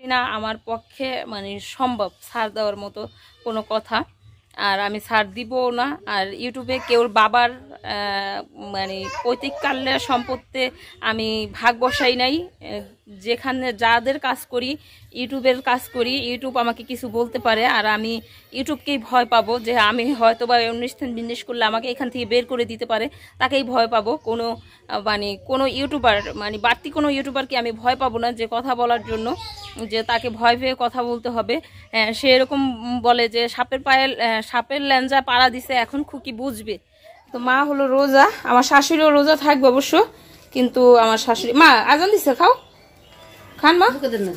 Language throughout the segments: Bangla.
না আমার পক্ষে মানে সম্ভব ছাড় দেওয়ার মতো কোনো কথা, আর আমি ছাড় দিবও না। আর ইউটিউবে কেউ বাবার মানে পৈতৃক কালের সম্পত্তি আমি ভাগ বসাই নাই। যেখানে যাদের কাজ করি, ইউটিউবের কাজ করি, ইউটিউব আমাকে কিছু বলতে পারে, আর আমি ইউটিউবকেই ভয় পাবো যে আমি হয়তো বা অনুষ্ঠান বিন্যাস করলে আমাকে এখান থেকে বের করে দিতে পারে, তাকেই ভয় পাবো। কোনো ইউটিউবার মানে বাড়তি কোনো ইউটিউবারকে আমি ভয় পাবো না যে কথা বলার জন্য, যে তাকে ভয় পেয়ে কথা বলতে হবে। সে এরকম বলে যে সাপের ল্যাঞ্জা পাড়া দিছে, এখন খুকি বুঝবে। তো মা হলো রোজা, আমার শাশুড়িও রোজা থাকবে অবশ্য, কিন্তু আমার শাশুড়ি মা আজান দিছে, খাও খান মা।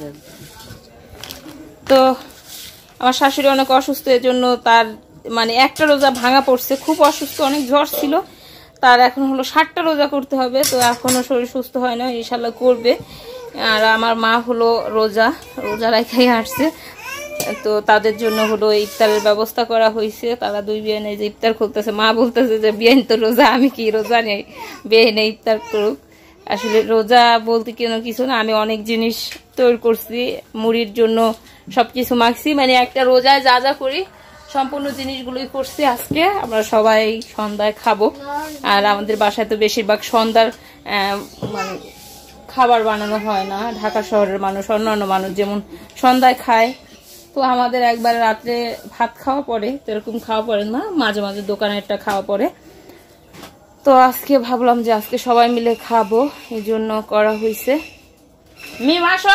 তো আমার শাশুড়ি অনেক অসুস্থ, এর জন্য তার মানে একটা রোজা ভাঙা পড়ছে, খুব অসুস্থ, অনেক জ্বর ছিল তার। এখন হলো 60টা রোজা করতে হবে, তো এখনো শরীর সুস্থ হয় না, ইনশাল্লাহ করবে। আর আমার মা হলো রোজা রাখাই আসছে, তো তাদের জন্য হলো ইফতারের ব্যবস্থা করা হয়েছে। তারা দুই বিয়ানে যে ইফতার করতেছে, মা বলতেছে যে বিয়ান তো রোজা, আমি কি রোজা নেই, বিয়ানে ইফতার করুক। আসলে রোজা বলতে কিছু না, আমি অনেক জিনিস তৈরি করছি মুড়ির জন্য, সবকিছু মাখছি, মানে একটা রোজায় যা যা করি সম্পূর্ণ জিনিসগুলোই করছি। আজকে আমরা সবাই সন্ধ্যায় খাবো, আর আমাদের বাসায় তো বেশিরভাগ সন্ধ্যার মানে খাবার বানানো হয় না। ঢাকা শহরের মানুষ, অন্যান্য মানুষ যেমন সন্ধ্যায় খায়, তো আমাদের একবার রাত্রে ভাত খাওয়া পরে, তো এরকম খাওয়া পড়ে না, মাঝে মাঝে দোকানে একটা খাওয়া পড়ে। তো আজকে ভাবলাম যে আজকে সবাই মিলে খাবো, এই জন্য করা হয়েছে। মিম আসো,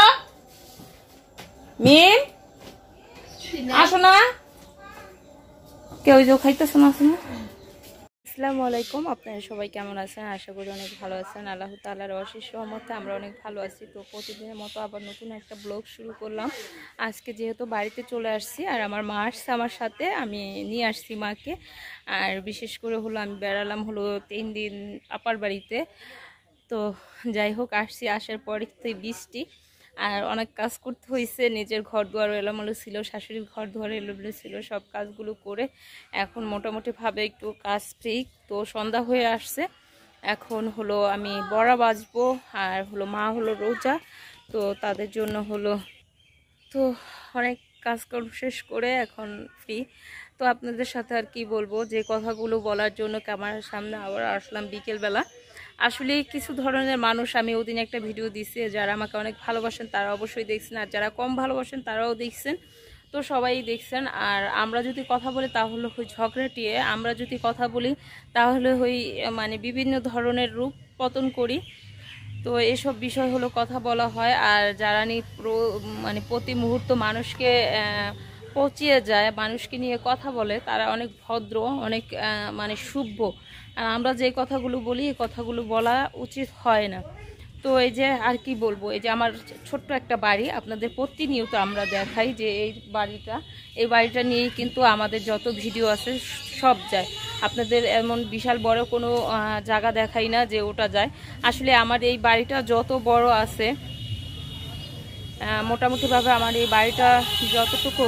মিম আসো না, কেউ যে খাইতেছে না। আসসালামু আলাইকুম, আপনারা সবাই কেমন আছেন? আশা করি অনেক ভালো আছেন। আল্লাহ তাআলার অশেষ রহমতে আমরা অনেক ভালো আছি। তো প্রতিদিনের মতো আবার নতুন একটা ব্লগ শুরু করলাম। আজকে যেহেতু বাড়িতে চলে আসছি, আর আমার মা আসছে আমার সাথে, আমি নিয়ে আসছি মাকে। আর বিশেষ করে হলো আমি বেড়ালাম হলো 3 দিন আপার বাড়িতে। তো যাই হোক, আসছি, আসার পরে তো বৃষ্টি, আর অনেক কাজ করতে হয়েছে। নিজের ঘর দুয়ার এলোমেলো ছিল, শাশুড়ির ঘর দুয়ার এলোমেলো ছিল, সব কাজগুলো করে এখন মোটামুটিভাবে একটু কাজ ফ্রি। তো সন্ধ্যা হয়ে আসছে, এখন হলো আমি বড়া বাজবো, আর হলো মা হলো রোজা, তো তাদের জন্য হলো তো অনেক কাজকর্ম শেষ করে এখন ফ্রি। তো আপনাদের সাথে আর কি বলবো, যে কথাগুলো বলার জন্য ক্যামেরার সামনে আবার আসলাম বিকেলবেলা। আসলে কিছু ধরনের মানুষ, আমি ওদিন একটা ভিডিও দিছি, যারা আমাকে অনেক ভালোবাসেন তারা অবশ্যই দেখছেন, আর যারা কম ভালোবাসেন তারাও দেখছেন, তো সবাই দেখছেন। আর আমরা যদি কথা বলি তাহলে হই ঝগড়াটিয়ে, আমরা যদি কথা বলি তাহলে হই মানে বিভিন্ন ধরনের রূপ পতন করি। তো এসব বিষয় হলো কথা বলা হয়। আর যারা মানে প্রতি মুহূর্ত মানুষকে পচিয়ে যায়, মানুষকে নিয়ে কথা বলে, তারা অনেক ভদ্র, অনেক মানে সভ্য। আর আমরা যে কথাগুলো বলি, এই কথাগুলো বলা উচিত হয় না। তো এই যে আর কি বলবো, এই যে আমার ছোট্ট একটা বাড়ি, আপনাদের প্রতিনিয়ত আমরা দেখাই যে এই বাড়িটা নিয়েই কিন্তু আমাদের যত ভিডিও আছে সব যায়। আপনাদের এমন বিশাল বড় কোনো জায়গা দেখাই না যে ওটা যায়। আসলে আমার এই বাড়িটা যত বড় আছে, মোটামুটিভাবে আমার এই বাড়িটা যতটুকু,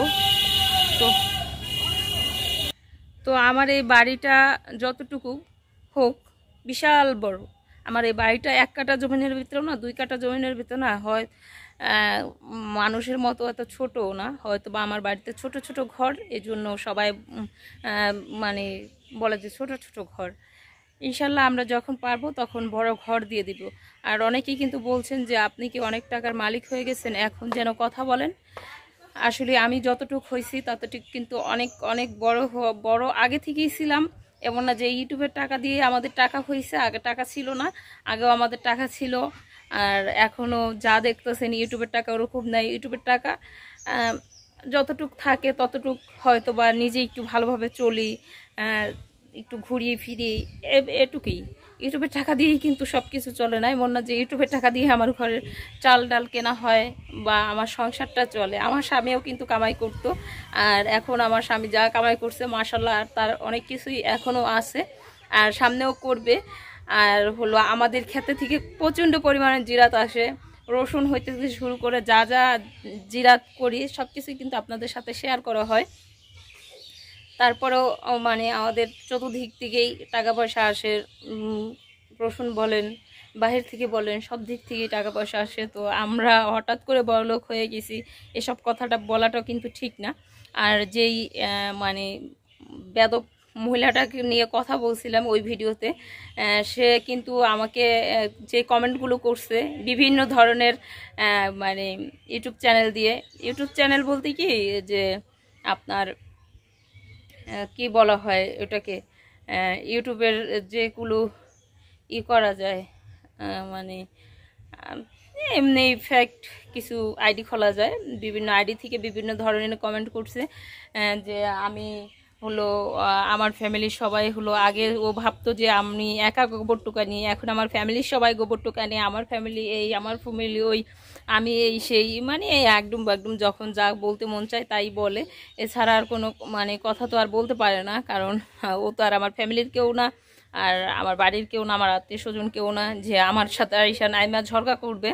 তো আমার এই বাড়িটা যতটুকু হোক বিশাল বড়। আমার এই বাড়িটা 1 কাঠা জমিনের ভিতরেও না, 2 কাঠা জমিনের ভিতরে না, হয় মানুষের মতো এত ছোটও না, হয়তো বা আমার বাড়িতে ছোট ছোট ঘর, এই জন্য সবাই মানে বলে যে ছোট ছোট ঘর। ইনশাল্লাহ আমরা যখন পারবো তখন বড় ঘর দিয়ে দিব। আর অনেকেই কিন্তু বলছেন যে আপনি কি অনেক টাকার মালিক হয়ে গেছেন, এখন যেন কথা বলেন। আসলে আমি যতটুকু হয়েছি ততটুকু কিন্তু অনেক অনেক বড় আগে থেকেই ছিলাম। এমন না যে ইউটিউবের টাকা দিয়ে আমাদের টাকা হয়েছে, আগে টাকা ছিল না, আগেও আমাদের টাকা ছিল। আর এখনও যা দেখতেছেন ইউটিউবের টাকা ওরকম নাই। ইউটিউবের টাকা যতটুক থাকে ততটুক হয়তো বা নিজে একটু ভালোভাবে চলি, একটু ঘুরিয়ে ফিরি, এটুকুই। ইউটিউবের টাকা দিয়েই কিন্তু সব কিছু চলে না। এমন না যে ইউটিউবের টাকা দিয়ে আমার ঘরের চাল ডাল কেনা হয় বা আমার সংসারটা চলে। আমার স্বামীও কিন্তু কামাই করতো, আর এখন আমার স্বামী যা কামাই করছে মাশাল্লাহ, আর তার অনেক কিছুই এখনও আছে আর সামনেও করবে। আর হলো আমাদের ক্ষেত্রে থেকে প্রচণ্ড পরিমাণে জিরাত আসে, রসুন হইতে শুরু করে যা যা জিরাত করি সব কিছুই কিন্তু আপনাদের সাথে শেয়ার করা হয়। তারপরেও মানে আমাদের চতুর্দিক থেকেই টাকা পয়সা আসে, রসুন বলেন, বাহির থেকে বলেন সব দিক থেকে টাকা পয়সা আসে, তো আমরা হঠাৎ করে বড়লোক হয়ে গেছি এসব কথাটা বলাটাও কিন্তু ঠিক না। আর যেই মানে বেদব মহিলাটাকে নিয়ে কথা বলছিলাম ওই ভিডিওতে, সে কিন্তু আমাকে যে কমেন্টগুলো করছে বিভিন্ন ধরনের মানে ইউটিউব চ্যানেল দিয়ে, ইউটিউব চ্যানেল বলতে কি যে আপনার কি বলা হয় ওটাকে, ইউটিউবের যেগুলো করা যায় মানে এমনি ফ্যাক্ট কিছু আইডি খোলা যায়, বিভিন্ন আইডি থেকে বিভিন্ন ধরনের কমেন্ট করছে যে আমি হলো আমার ফ্যামিলির সবাই হলো, আগে ও ভাবতো যে আমি একা গোবর টোকা নিয়ে, এখন আমার ফ্যামিলির সবাই গোবর টোকা নিয়ে, আমার ফ্যামিলি এই, আমার ফ্যামিলি ওই, আমি এই সেই, মানে এই একদম একদম যখন যা বলতে মন চায় তাই বলে, এছাড়া আর কোনো মানে কথা তো আর বলতে পারে না, কারণ ও তো আর আমার ফ্যামিলির কেউ না, আর আমার বাড়ির কেউ না, আমার আত্মীয় স্বজন কেউ না যে আমার সাথে আইসা নাইমা ঝগড়া করবে।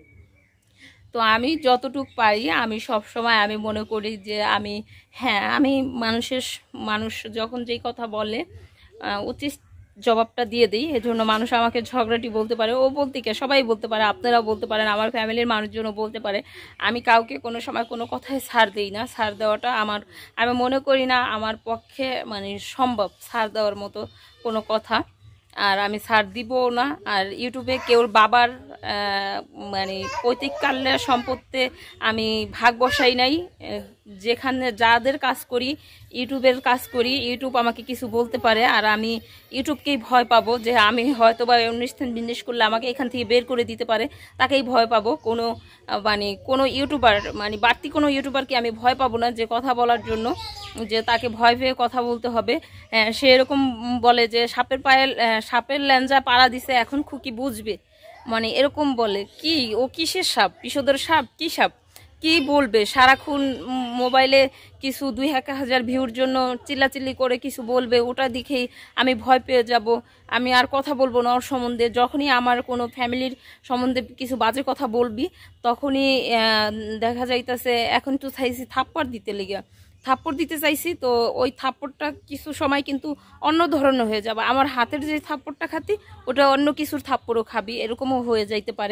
তো আমি যতটুকু পারি আমি সব সময় আমি মনে করি যে আমি, হ্যাঁ আমি মানুষ যখন যেই কথা বলে উচিত জবাবটা দিয়ে দিই, এজন্য মানুষ আমাকে ঝগড়াটি বলতে পারে, ও বলতে কে সবাই বলতে পারে, আপনারাও বলতে পারেন, আমার ফ্যামিলির মানুষজনও বলতে পারে। আমি কাউকে কোনো সময় কোনো কথায় ছাড় দিই না, ছাড় দেওয়াটা আমি মনে করি না আমার পক্ষে মানে সম্ভব ছাড় দেওয়ার মতো কোনো কথা, আর আমি ছাড় দিবও না। আর ইউটিউবে কেউর বাবার মানে পৈতৃককালে সম্পত্তি আমি ভাগ বসাই নাই, যেখানে যাদের কাজ করি ইউটিউবের কাজ করি, ইউটিউব আমাকে কিছু বলতে পারে, আর আমি ইউটিউবকেই ভয় পাবো যে আমি হয়তো বা অনুষ্ঠান বিন্যাস করলে আমাকে এখান থেকে বের করে দিতে পারে, তাকেই ভয় পাবো। কোনো ইউটিউবার মানে বাড়তি কোনো ইউটিউবারকে আমি ভয় পাবো না যে কথা বলার জন্য, যে তাকে ভয় পেয়ে কথা বলতে হবে। সে এরকম বলে যে সাপের ল্যাঞ্জা পাড়া দিছে এখন খুকি বুঝবে, মানে এরকম বলে। কি ও কিসের সাপ, বিষধর সাপ, কি সাপ, কি বলবে সারাক্ষণ মোবাইলে কিছু 2,000 ভিউর জন্য চিল্লাচিল্লি করে কিছু বলবে, ওটা দেখেই আমি ভয় পেয়ে যাব, আমি আর কথা বলবো না ওর সম্বন্ধে। যখনই আমার কোনো ফ্যামিলির সম্বন্ধে কিছু বাজে কথা বলবি তখনই দেখা যাইতেছে, এখন তো চাইছি থাপ্পড় দিতে চাইছি, তো ওই থাপ্পড়টা কিছু সময় কিন্তু অন্য ধরনের হয়ে যাবে, আমার হাতের যে থাপ্পড়টা খাতি ওটা অন্য কিছুর থাপ্পড়ও খাবি, এরকমও হয়ে যাইতে পারে।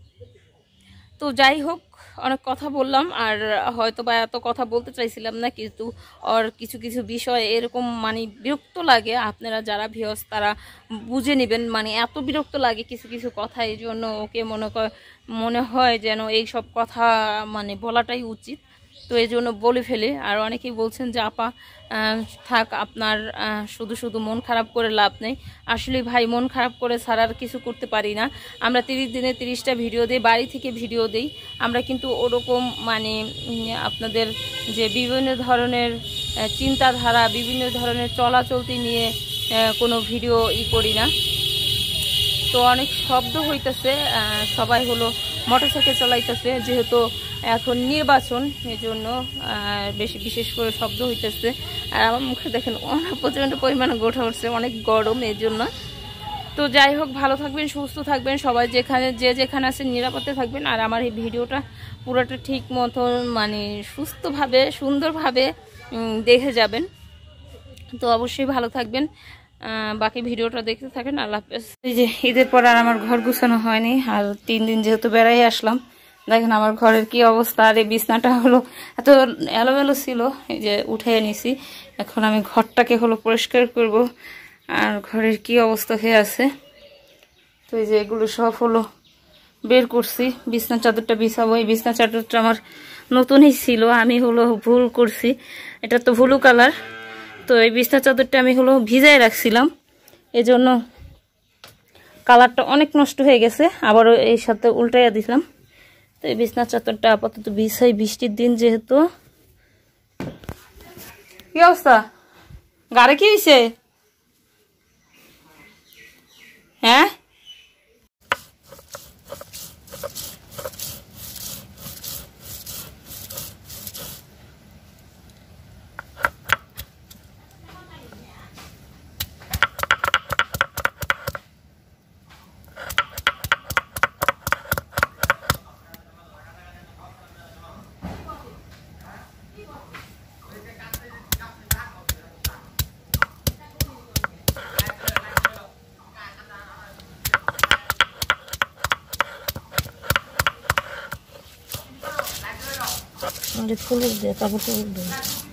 তো যাই হোক, অনেক কথা বললাম, আর হয়তো বা এত কথা বলতে চাইছিলাম না, কিন্তু ওর কিছু কিছু বিষয় এরকম মানে বিরক্ত লাগে, আপনারা যারা ভিউয়ার্স তারা বুঝে নেবেন, মানে এত বিরক্ত লাগে কিছু কিছু কথা, এই জন্য ওকে মনে হয় যেন এই সব কথা মানে বলাটাই উচিত, তো এই জন্য বলে ফেলে। আর অনেকেই বলছেন যে আপা থাক, আপনার শুধু শুধু মন খারাপ করে লাভ নেই। আসলে ভাই মন খারাপ করে ছাড়ার কিছু করতে পারি না, আমরা 30 দিনে 30টা ভিডিও দিই, বাড়ি থেকে ভিডিও দিই, আমরা কিন্তু ওরকম মানে আপনাদের যে বিভিন্ন ধরনের চিন্তাধারা, বিভিন্ন ধরনের চলাচলতি নিয়ে কোনো ভিডিও করি না। তো অনেক শব্দ হইতেছে, সবাই হলো মোটরসাইকেল চালাইতেছে, যেহেতু এখন নির্বাচন এই জন্য বিশেষ করে শব্দ হইতেছে। আর আমার মুখে দেখেন প্রচণ্ড পরিমাণে গোঠা উঠছে, অনেক গরম এই জন্য। তো যাই হোক, ভালো থাকবেন, সুস্থ থাকবেন, সবাই যেখানে আছেন নিরাপদে থাকবেন। আর আমার এই ভিডিওটা পুরোটা ঠিক মতন মানে সুস্থভাবে সুন্দরভাবে দেখে যাবেন, তো অবশ্যই ভালো থাকবেন, বাকি ভিডিওটা দেখতে থাকেন। আল্লাহ হাফেজ। এই যে ঈদের পর আর আমার ঘর গুছানো হয়নি, আর 3 দিন যেহেতু বেড়াই আসলাম, দেখেন আমার ঘরের কি অবস্থা। আর এই বিছনাটা হলো এত এলোমেলো ছিল, এই যে উঠিয়ে নিছি, এখন আমি ঘরটাকে হলো পরিষ্কার করব। আর ঘরের কি অবস্থা হয়ে আছে, তো এই যে এগুলো সব হলো বের করছি। বিছনা চাদরটা বিছাবো, এই বিছনা চাদরটা আমার নতুনই ছিল, আমি হলো ভুল করছি, এটা তো ব্লু কালার, তো এই বিছনা চাদরটা আমি হলো ভিজাই রাখছিলাম, এজন্য কালারটা অনেক নষ্ট হয়ে গেছে, আবারও এই সাথে উল্টাইয়া দিলাম। তো এই বিছনা চাদরটা আপাতত বিছাই, বৃষ্টির দিন যেহেতু। কি অবস্থা, গাড়ি কি হয়েছে? হ্যাঁ, আমাদের ফুলের দিয়ে কাপড় টাপড় দিয়ে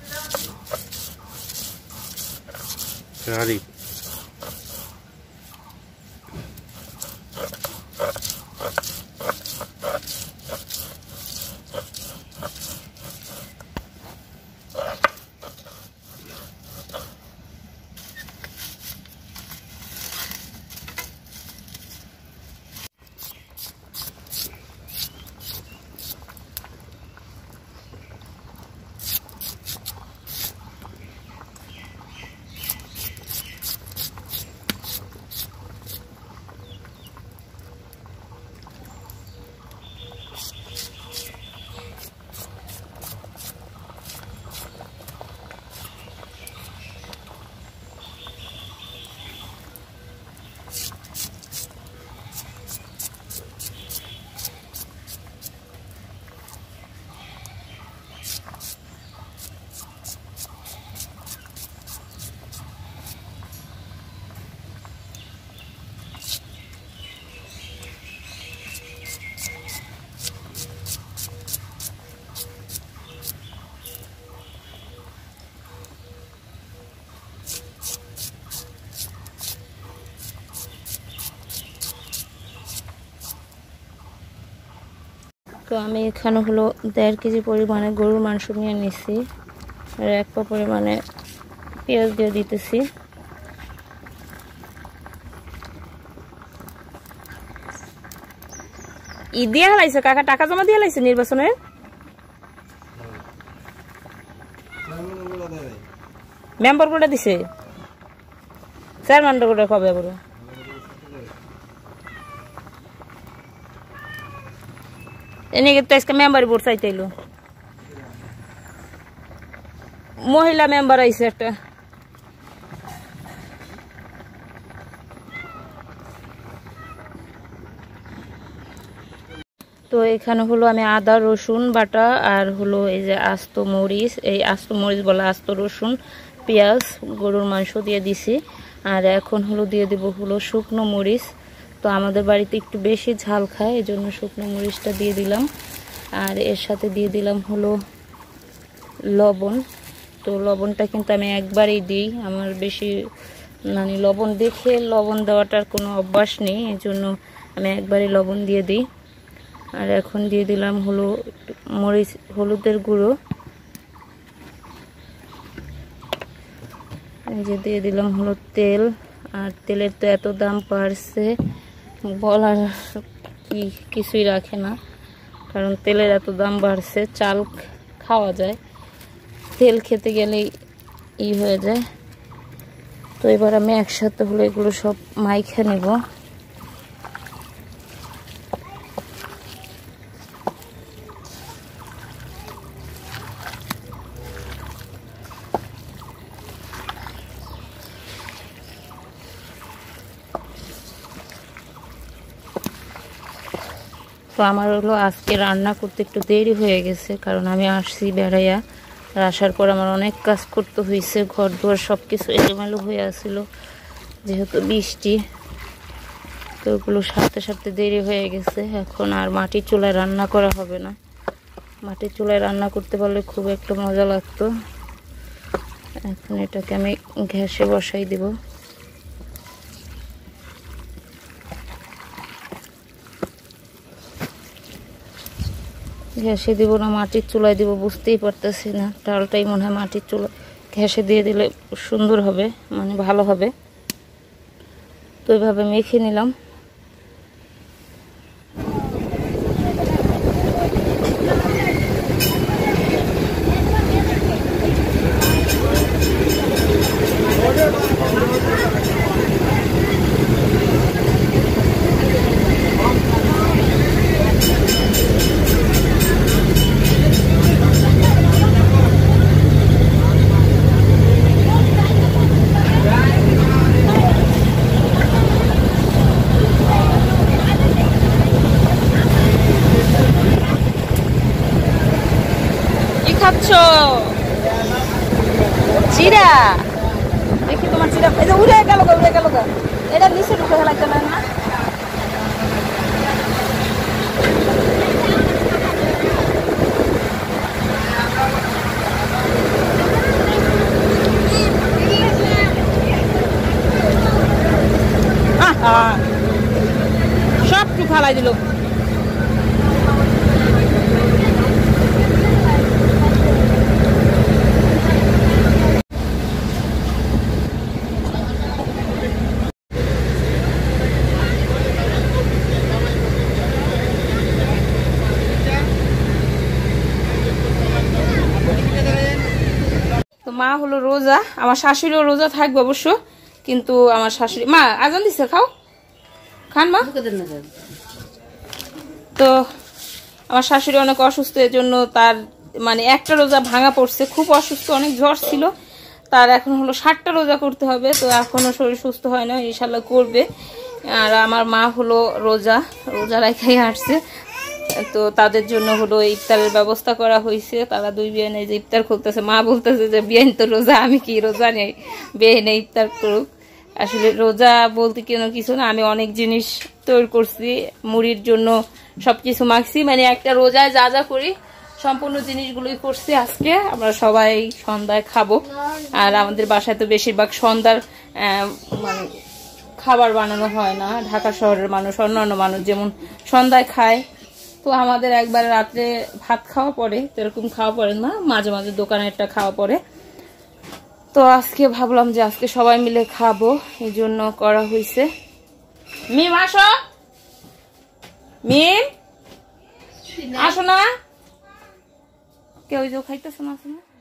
তো আমি এখানে হলো 1.5 কেজি পরিমাণে গরুর মাংস নিয়ে নিছি আর 1 পা পরিমাণে পেঁয়াজ দিয়ে দিতেছি। ই দিয়ে হালাইছে কাকা, টাকা জমা দিয়ে হালাইছে নির্বাচনের মেম্বার কোটা দিছে, চেয়ারম্যান কোটা কবে বড় এনেকে তো আজকে মেম্বার বোর্ড চাইতে এলো, মহিলা মেম্বার আইছে একটা। তো এখানে হলো আমি আদা রসুন বাটা আর হলো এই যে আস্ত মরিচ, এই আস্ত মরিচ বলা আস্ত রসুন পেঁয়াজ গরুর মাংস দিয়ে দিছি। আর এখন হলো দিয়ে দেব হলো শুকনো মরিচ। তো আমাদের বাড়িতে একটু বেশি ঝাল খায়, এই জন্য শুকনো মরিচটা দিয়ে দিলাম। আর এর সাথে দিয়ে দিলাম হলো লবণ। তো লবণটা কিন্তু আমি একবারেই দিই, আমার বেশি মানে লবণ দেখে লবণ দেওয়াটার কোনো অভ্যাস নেই, এই জন্য আমি একবারে লবণ দিয়ে দিই। আর এখন দিয়ে দিলাম হলো মরিচ হলুদের গুঁড়ো, এই যে দিয়ে দিলাম হলো তেল। আর তেলের তো এত দাম বাড়ছে বলার কিছুই রাখে না, কারণ তেলের এত দাম বাড়ছে। চাল খাওয়া যায়, তেল খেতে গেলেই হয়ে যায়। তো এবার আমি একসাথে হলো এগুলো সব মাইখে নেব। তো আমার হলো আজকে রান্না করতে একটু দেরি হয়ে গেছে, কারণ আমি আসছি বেড়াইয়া। আর আসার পর আমার অনেক কাজ করতে হয়েছে, ঘর দুয়ার সব কিছু এলোমেলো হয়ে আসছিল যেহেতু বৃষ্টি। তো ওগুলো সারতে সারতে দেরি হয়ে গেছে। এখন আর মাটির চুলায় রান্না করা হবে না, মাটির চুলায় রান্না করতে পারলে খুব একটা মজা লাগতো। এখন এটাকে আমি গ্যাসে বসাই দিব। গ্যাসে দিব না মাটির চুলায় দিব বুঝতেই পারতেছি না, ডালটাই মনে হয় মাটির চুলা গ্যাসে দিয়ে দিলে সুন্দর হবে, মানে ভালো হবে। তো এইভাবে মেখে নিলাম। চিরা দেখি তোমার চিরা এই যে উড়ে গেল এটা নিচে ঢুকে লাগতে না। ফালাই দিল। মা হলো রোজা, আমার শাশুড়িও রোজা থাকবে অবশ্য, কিন্তু আমার শাশুড়ি মা আজান দিচ্ছে, খাও খান মা। তো আমার শাশুড়ি অনেক অসুস্থ, এর জন্য তার মানে একটা রোজা ভাঙা পড়ছে, খুব অসুস্থ, অনেক জ্বর ছিল তার, এখন হলো 60টা রোজা করতে হবে। তো এখনো শরীর সুস্থ হয় না, ইনশাল্লাহ করবে। আর আমার মা হলো রোজা রেখেই আসছে, তো তাদের জন্য হলো ইফতারের ব্যবস্থা করা হয়েছে। তারা দুই বিয়ানে যে ইফতার করতেছে, মা বলতেছে যে বিয়ান তো রোজা, আমি কি রোজা নেই, বিয়ানে ইফতার করুক। আসলে রোজা বলতে কেন কিছু না, আমি অনেক জিনিস তৈরি করছি মুড়ির জন্য, সবকিছু মাখছি, মানে একটা রোজায় যা যা করি সম্পূর্ণ জিনিসগুলোই করছি। আজকে আমরা সবাই সন্ধ্যায় খাবো, আর আমাদের বাসায় তো বেশিরভাগ সন্ধ্যার মানে খাবার বানানো হয় না। ঢাকা শহরের মানুষ, অন্যান্য মানুষ যেমন সন্ধ্যায় খায়, তো আমাদের একবার রাত্রে ভাত খাওয়া পরে, এরকম খাওয়া পড়ে না, মাঝে মাঝে দোকানে একটা খাওয়া পড়ে। তো আজকে ভাবলাম যে আজকে সবাই মিলে খাবো, এই জন্য করা হয়েছে। মিম আসো, মিম আসো না, কেউ যে খাইতেছে না।